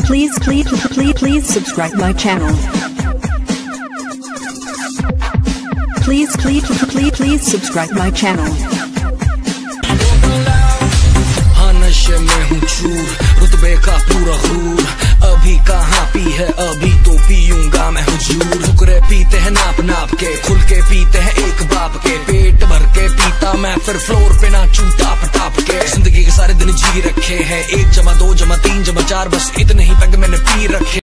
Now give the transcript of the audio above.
Please subscribe my channel. Please subscribe my channel. हाँ नशे में हूँ चूर, रुतबे का पूरा हूर। अभी कहाँ पी है, अभी तो पीऊंगा मैं हुजूर। फुकरे पीते हैं नाप नाप के, खुल के पीते हैं एक बाप के। पेट भर के पीता मैं फिर फ्लोर पे नाचूं टाप टाप के। जिंदगी के सारे दिन जी रखे हैं, 1 जमा 2 जमा 3 जमा 4 बस इतने ही पैग मैंने पी रखे।